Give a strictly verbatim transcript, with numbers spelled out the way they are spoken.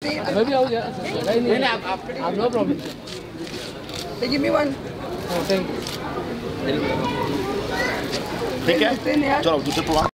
मैं भी आऊँ यार, नहीं नहीं आप आप no problem. Give me one. Thank you. ठीक है, चलो दूसरे प्रोग्राम